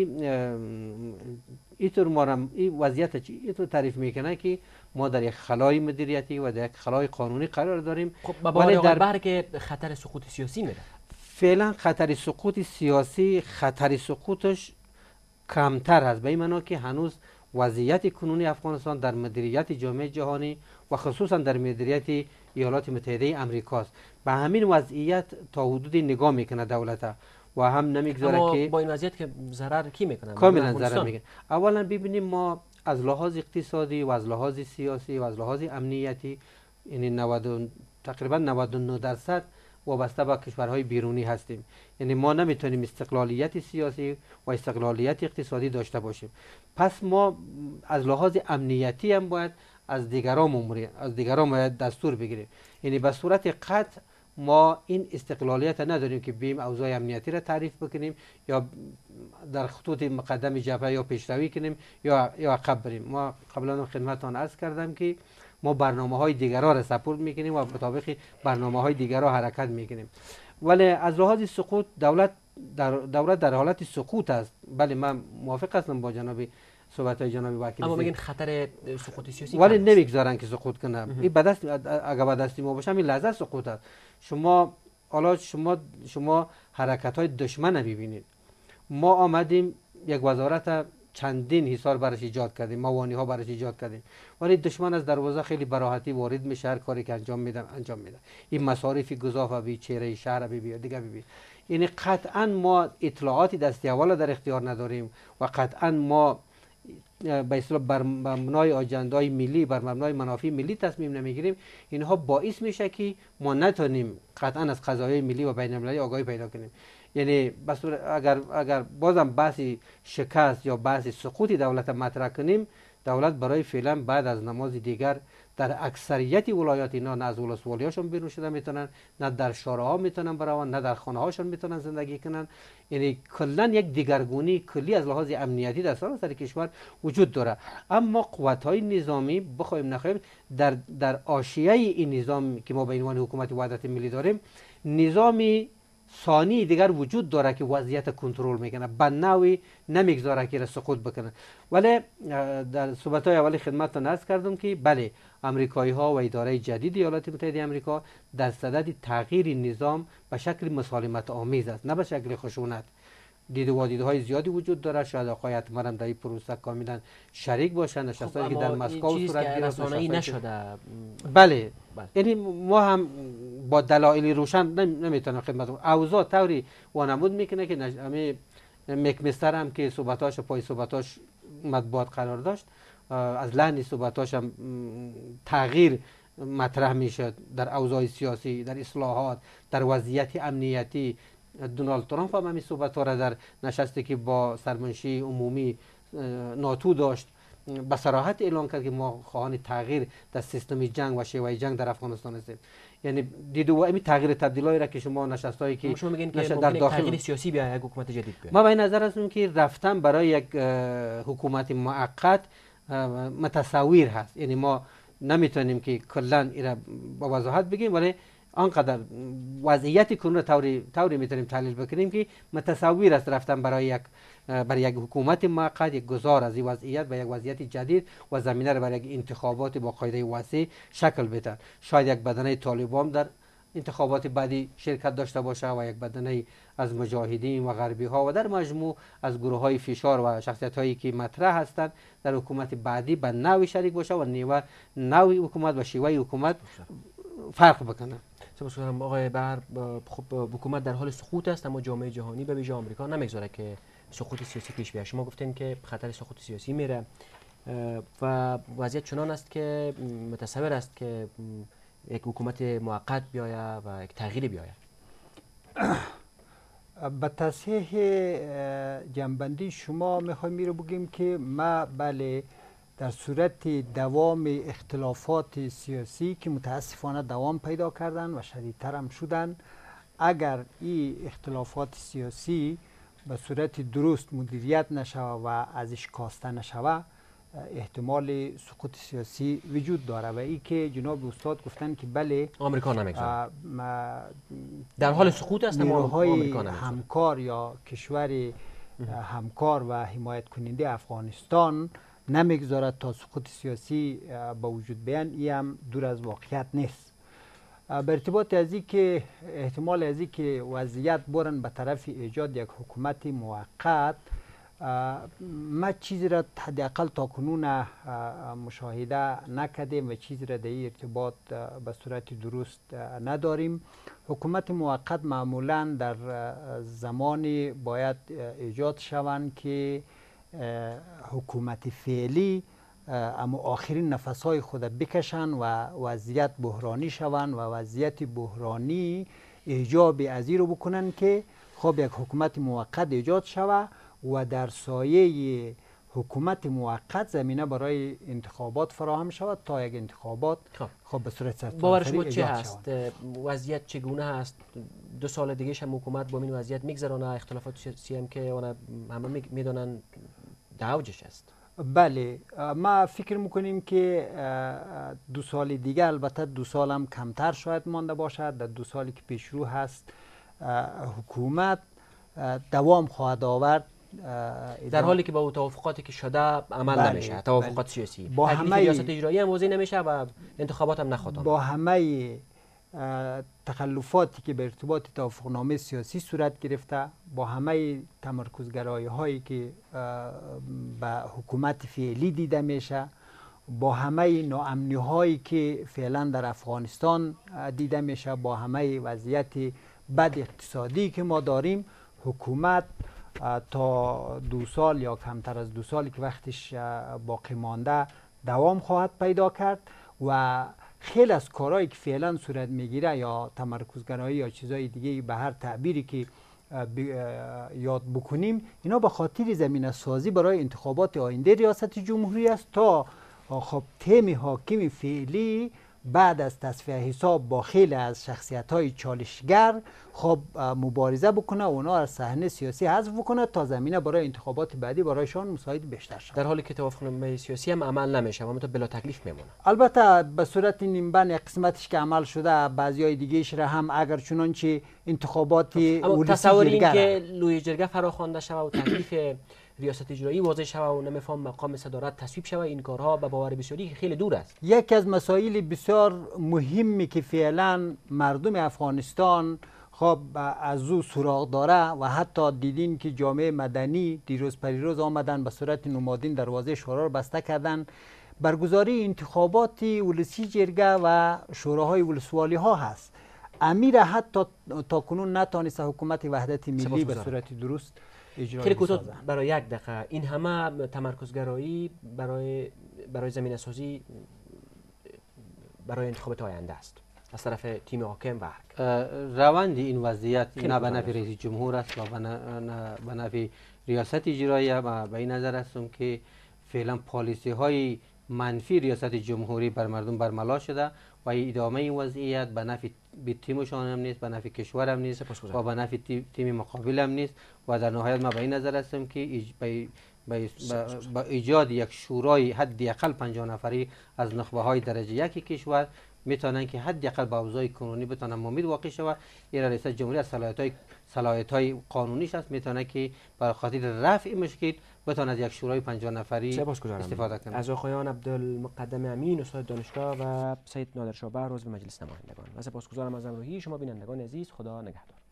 C: اینطور ما این وضعیت اینطور تعریف میکنه که ما در یک خلای مدیریتی و در یک خلای قانونی قرار داریم.
A: خب ولی در بحر که خطر سقوط سیاسی میره.
C: فعلا خطر سقوط سیاسی، خطر سقوطش کمتر هست، به این معنا که هنوز وضعیت کنونی افغانستان در مدیریت جامعه جهانی و خصوصا در مدیریت ایالات متحده آمریکاست. به همین وضعیت تا حدودی نگاه میکنه دولت و هم نمیگذاره که
A: با این وضعیت که ضرر کی میکنه؟
C: کاملا ضرر میکنه. اولا ببینیم ما از لحاظ اقتصادی و از لحاظ سیاسی و از لحاظ امنیتی یعنی تقریبا 99% وابسته به کشورهای بیرونی هستیم. یعنی ما نمیتونیم استقلالیت سیاسی و استقلالیت اقتصادی داشته باشیم. پس ما از لحاظ امنیتی هم باید از دیگران باید دستور بگیریم. یعنی به صورت قطع ما این استقلالیت نداریم که بیم اوضاع امنیتی را تعریف بکنیم یا در خطوط مقدم جبهه یا پیشروی کنیم یا عقب بریم. ما قبلا خدمتتان عرض کردم که ما برنامه‌های دیگران را سپورت میکنیم و مطابق برنامه‌های دیگران حرکت میکنیم. ولی از لحاظ سقوط دولت در حالت سقوط است. بله من موافق هستم با صحبت‌های جناب وکیل،
A: اما میگن خطر سقوط سیاسی
C: ولی نمیگذارن که سقوط کنه. این اگر به دست ما باشه این لحظه سقوط است. شما حرکت‌های دشمن ببینید. ما آمدیم یک وزارت چندین حصار برش ایجاد کردیم، موانی‌ها برش ایجاد کردیم، ولی دشمن از دروازه خیلی براحتی وارد میشه، هر کاری که انجام میده. این مصارف گزاف بی چهره شهر بی دیگه ببین. یعنی قطعا ما اطلاعاتی دستی اول در اختیار نداریم و قطعا ما به اصطلاح بر مبنای آجندای ملی، بر مبنای منافع ملی تصمیم نمیگیریم. اینها باعث میشه که ما نتونیم قطعا از قضایای ملی و بین المللی آگاهی پیدا کنیم. یعنی اگر بازم بحث شکست یا بحث سقوط دولت مطرح کنیم، دولت برای فعلا بعد از نماز دیگر در اکثریت ولایات اینا نه از ولسوالیاشون بیرون شده میتونن، نه در شارع‌ها میتونن برون، نه در خانه هاشون میتونن زندگی کنن. یعنی کلا یک دیگرگونی کلی از لحاظ امنیتی در سراسر کشور وجود داره. اما قوت‌های نظامی بخوایم نخوایم در حاشیه این نظام که ما به عنوان حکومت وحدت ملی داریم، نظامی ثانی دیگر وجود داره که وضعیت کنترل میکنه، به نوعی نمیگذاره که سقوط بکنه. ولی در صحبت‌های اولی خدمتتون عرض کردم که بله، امریکایی ها و اداره جدید ایالات متحده آمریکا در صدد تغییر نظام به شکل مسالمت آمیز است، نه به شکل خشونت. دید و دیدهای زیادی وجود داره. شاید آقای اتمر هم در این پروسه کاملا شریک باشن. نشستایی که در مسکو صورت گرفت
A: نشده.
C: بله. یعنی ما هم با دلایل روشن نمیتونم خدمت اوضاع طوری وانمود میکنه که همه مکمستر هم که صحبتاش پای صحبتاش مطبوعات قرار داشت، از لحن صحبتاش هم تغییر مطرح میشد در اوضاع سیاسی، در اصلاحات، در وضعیت امنیتی. دونالد ترامپ هم همین صحبت ها را در نشستی که با سرمنشی عمومی ناتو داشت به صراحت اعلام کرد که ما خواهان تغییر در سیستم جنگ و شیوه جنگ در افغانستان هستیم. یعنی دیدو همین تغییر تبدیلایی را که شما نشستایی که
A: شما میگین که در داخل تغییر سیاسی بیاید، یک حکومت جدید بیاید.
C: ما به نظر هستیم که رفتن برای یک حکومت موقت متصور هست. یعنی ما نمیتونیم که کلا اینا با وضاحت بگیم، ولی آنقدر وضعیت کنون طوری میتونیم تحلیل بکنیم که متصور است رفتن برای یک حکومت موقت، یک گذار از این وضعیت به یک وضعیت جدید و زمینه را برای یک انتخابات با قاعده واسع شکل بدن. شاید یک بدنه طالبان در انتخابات بعدی شرکت داشته باشه و یک بدنه از مجاهدین و غربی ها و در مجموع از گروه های فشار و شخصیت هایی که مطرح هستند در حکومت بعدی به نوعی شریک باشه و نوع حکومت و شیوه حکومت فرق بکنه.
A: سپاسگزارم آقای بر. خب حکومت در حال سقوط است، اما جامعه جهانی به ویژه آمریکا نمیگذاره که سقوط سیاسی پیش بیاد. شما گفتین که خطر سقوط سیاسی میره و وضعیت چنان است که متصور است که یک حکومت موقت بیاید و یک تغییری بیاید.
B: به تصحیح جنبندی شما میخوایم میرو بگیم که ما بله در صورت دوام اختلافات سیاسی که متاسفانه دوام پیدا کردن و شدیدتر هم شدن، اگر این اختلافات سیاسی به صورت درست مدیریت نشوه و ازش کاسته نشوه، احتمال سقوط سیاسی وجود داره. و ای که جناب استاد گفتن که بله
A: آمریکا نمیگذاره در حال سقوط است، اما آمریکا نمیگذاره.
B: همکار یا کشور همکار و حمایت کننده افغانستان نمیگذارد تا سقوط سیاسی با وجود بیان، این هم دور از واقعیت نیست. به ارتباط از این که احتمال از این که وضعیت برن به طرف ایجاد یک حکومت موقت، ما چیزی را حداقل تا کنون مشاهده نکردیم و چیزی را در این ارتباط به صورت درست نداریم. حکومت موقت معمولا در زمانی باید ایجاد شوند که حکومت فعلی اما آخرین نفسهای خود بکشن و وضعیت بحرانی شوند و وضعیت بحرانی ایجاب از این رو بکنن که خب یک حکومت موقت ایجاد شود و در سایه حکومت موقت زمینه برای انتخابات فراهم شود تا یک انتخابات خب به صورت سرسری
A: باور شما چه هست؟ وضعیت چگونه هست؟ 2 سال دیگه هم حکومت با این وضعیت میگذرونه؟ اختلافات سیاسی هم که همه میدونن اوجش است.
B: بله، ما فکر میکنیم که 2 سال دیگه، البته 2 سال هم کمتر شاید مانده باشد، در 2 سالی که پیش رو هست حکومت دوام خواهد آورد،
A: در حالی که با توافقاتی که شده عمل نمیشه. توافقات سیاسی با همه ریاست اجرایی هم وضع نمیشه و انتخابات هم نخواهد آمد.
B: با همه تخلفاتی که به ارتباط توافقنامه سیاسی صورت گرفته، با همه تمرکزگرایی هایی که به حکومت فعلی دیده میشه، با همه ناامنی هایی که فعلا در افغانستان دیده میشه، با همه وضعیت بد اقتصادی که ما داریم، حکومت تا 2 سال یا کمتر از 2 سالی که وقتش باقی مانده دوام خواهد پیدا کرد و خیلی از کارهایی که فعلا صورت میگیره یا تمرکزگرایی یا چیزای دیگه به هر تعبیری که یاد بکنیم، اینا به خاطر زمینه سازی برای انتخابات آینده ریاست جمهوری است تا خب تیم حاکم فعلی بعد از تصفیه حساب با خیلی از شخصیت‌های چالشگر خب مبارزه بکنه و اونا از صحنه سیاسی حذف بکنه تا زمینه برای انتخابات بعدی برایشان مساعد بیشتر شود.
A: در حالی که توافقنامه سیاسی هم عمل نمیشه و همونطور بلا تکلیف میمونه.
B: البته به صورت نیمبند یک قسمتش که عمل شده، بعضیای دیگه‌اش را هم اگر چنانچه انتخابات ولسی
A: تصور این که لوی جرگه فراخوانده شود و تکلیف ریاست اجرایی واضح شود و نمیفهم مقام صدارت تصویب شود، این کارها به باور بسیاری خیلی دور است.
B: یکی از مسائل بسیار مهمی که فعلا مردم افغانستان خب از او سراغ داره و حتی دیدین که جامعه مدنی دیروز پریروز آمدن به صورت نمادین دروازه شورا را بسته کردن، برگزاری انتخابات ولسی جرگه و شوراهای ولسوالی ها هست. امیر حتی تا کنون نتانست حکومت وحدت ملی به صورت درست
A: خیلی کوتاه برای یک دقیقه، این همه تمرکزگرایی برای زمینه سازی برای انتخابات آینده است از طرف تیم حاکم و
C: روند این وضعیت نه به نفع رئیس جمهور است و نه به نفع ریاست اجرایی. و به این نظر هستم که فعلا پالیسی های منفی ریاست جمهوری بر مردم برملا شده و ادامه این وضعیت به نفع تیمشان هم نیست، به نفع کشور هم نیست و به نفع تیم مقابل هم نیست. و در نهایت ما به این نظر هستم که با ایجاد یک شورای حداقل 50 نفری از نخبه های درجه یکی کشور میتونن که حداقل با اوضاع قانونی بتونن ممید واقع شود. این رئیس جمهوری از صلاحیت های قانونیش است، میتونه که برای خاطر رفع مشکل بتونه از یک شورای 50 نفری استفاده کنه.
A: از آقایان عبدالمقدم امین استاد دانشگاه و سید نادر شاه بهر عضو مجلس نمایندگان و سپاسگزارم از همراهی شما بینندگان عزیز. خدا نگهدار.